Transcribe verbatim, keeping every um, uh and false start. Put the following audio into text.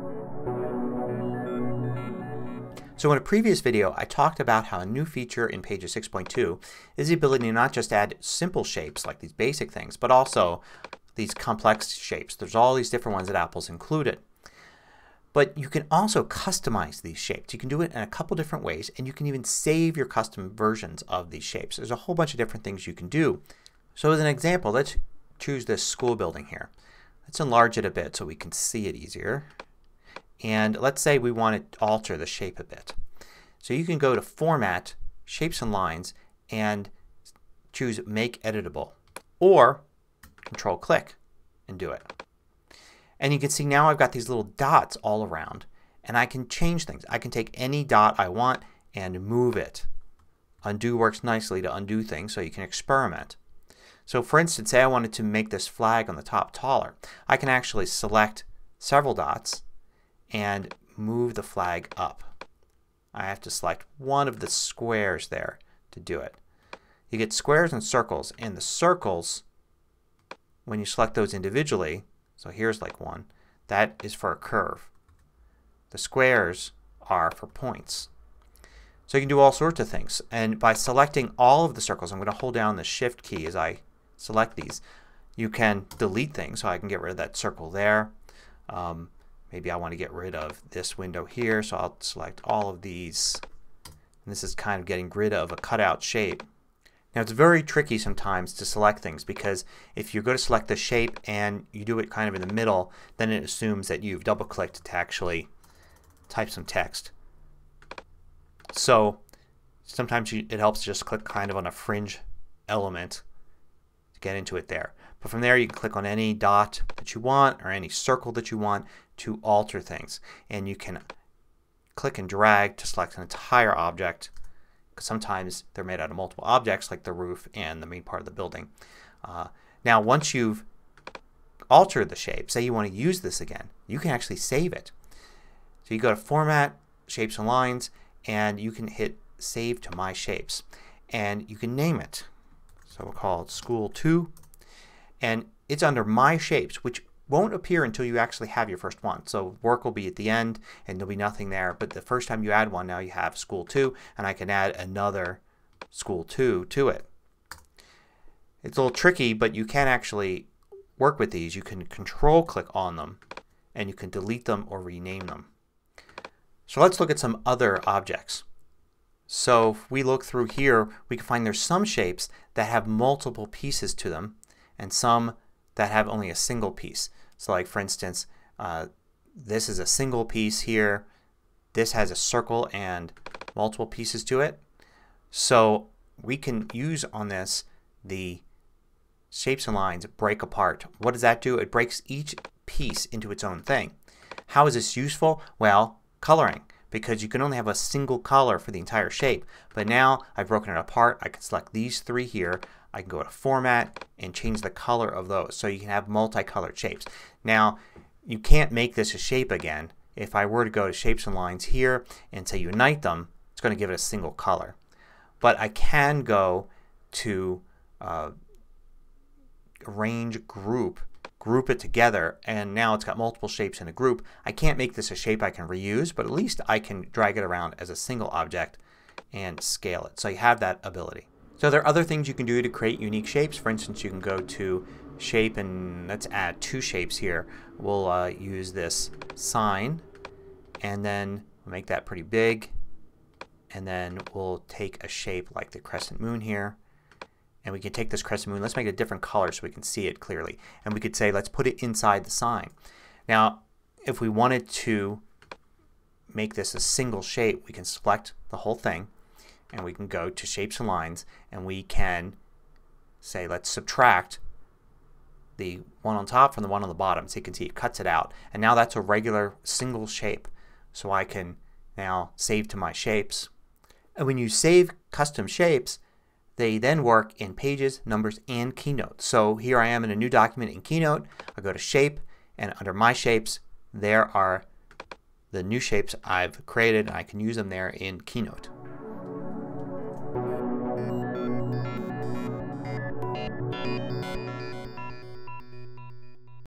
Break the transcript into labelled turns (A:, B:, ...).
A: So in a previous video I talked about how a new feature in Pages six point two is the ability to not just add simple shapes like these basic things but also these complex shapes. There's all these different ones that Apple's included. But you can also customize these shapes. You can do it in a couple different ways and you can even save your custom versions of these shapes. There's a whole bunch of different things you can do. So as an example, let's choose this school building here. Let's enlarge it a bit so we can see it easier. And let's say we want to alter the shape a bit. So you can go to Format, Shapes and Lines and choose Make Editable. Or Control click and do it. And you can see now I've got these little dots all around and I can change things. I can take any dot I want and move it. Undo works nicely to undo things so you can experiment. So for instance, say I wanted to make this flag on the top taller. I can actually select several dots and move the flag up. I have to select one of the squares there to do it. You get squares and circles, and the circles, when you select those individually, so here's like one, that is for a curve. The squares are for points. So you can do all sorts of things, and by selecting all of the circles, I'm going to hold down the Shift key as I select these, you can delete things. So I can get rid of that circle there. Um, maybe I want to get rid of this window here, so I'll select all of these. And this is kind of getting rid of a cutout shape. Now it's very tricky sometimes to select things because if you go to select the shape and you do it kind of in the middle, then it assumes that you've double clicked to actually type some text. So sometimes you, it helps to just click kind of on a fringe element to get into it there. But from there you can click on any dot that you want or any circle that you want to alter things. And you can click and drag to select an entire object because sometimes they're made out of multiple objects like the roof and the main part of the building. Uh, now once you've altered the shape, say you want to use this again, you can actually save it. So you go to Format, Shapes and Lines, and you can hit Save to My Shapes. And you can name it. So we'll call it School two. And it's under My Shapes, which won't appear until you actually have your first one. So work will be at the end and there'll be nothing there. But the first time you add one, now you have School two, and I can add another School two to it. It's a little tricky, but you can actually work with these. You can control click on them and you can delete them or rename them. So let's look at some other objects. So if we look through here, we can find there's some shapes that have multiple pieces to them and some that have only a single piece. So like for instance, uh, this is a single piece here. This has a circle and multiple pieces to it. So we can use on this the Shapes and Lines break apart. What does that do? It breaks each piece into its own thing. How is this useful? Well, coloring, because you can only have a single color for the entire shape. But now I've broken it apart. I can select these three here. I can go to Format and change the color of those so you can have multicolored shapes. Now you can't make this a shape again. If I were to go to Shapes and Lines here and say unite them, it's going to give it a single color. But I can go to uh, Arrange Group, group it together, and now it's got multiple shapes in a group. I can't make this a shape I can reuse, but at least I can drag it around as a single object and scale it. So you have that ability. So there are other things you can do to create unique shapes. For instance, you can go to Shape and let's add two shapes here. We'll uh, use this sign and then make that pretty big, and then we'll take a shape like the crescent moon here. And we can take this crescent moon, let's make it a different color so we can see it clearly. And we could say let's put it inside the sign. Now if we wanted to make this a single shape, we can select the whole thing and we can go to Shapes and Lines and we can say let's subtract the one on top from the one on the bottom. So you can see it cuts it out. And now that's a regular single shape. So I can now save to My Shapes. And when you save custom shapes, they then work in Pages, Numbers, and Keynote. So here I am in a new document in Keynote. I go to Shape and under My Shapes there are the new shapes I've created and I can use them there in Keynote.